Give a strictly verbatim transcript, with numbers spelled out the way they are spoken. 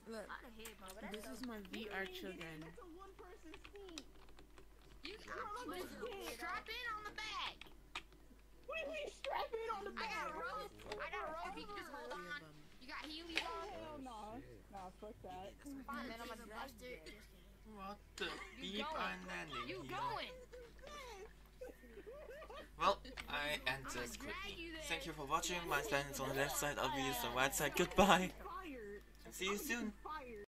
Look, I hit, bro, but this that's is my V R children. That's a one person's team. You You're on the listen, team. strap in on the bag. What do you mean strap in on the I got bag? rope. I got rope. You can just hold on. You got Heelys on. Hell no. Nah, fuck that. Fine, then I'm gonna bust it. What the You beep going? I'm landing You here. going? Well, I end this drag quickly. you there. Thank you for watching. My stand is on the left side, obvious, the right side. Goodbye. Fired. And see you soon. Fired.